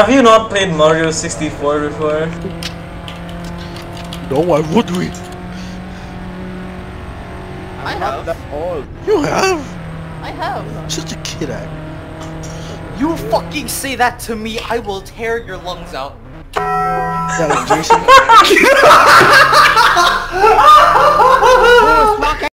Have you not played Mario 64 before? No, why would we? I'm not that old. You have? I have. Such a kid act. You fucking say that to me, I will tear your lungs out. Yeah, like Jason.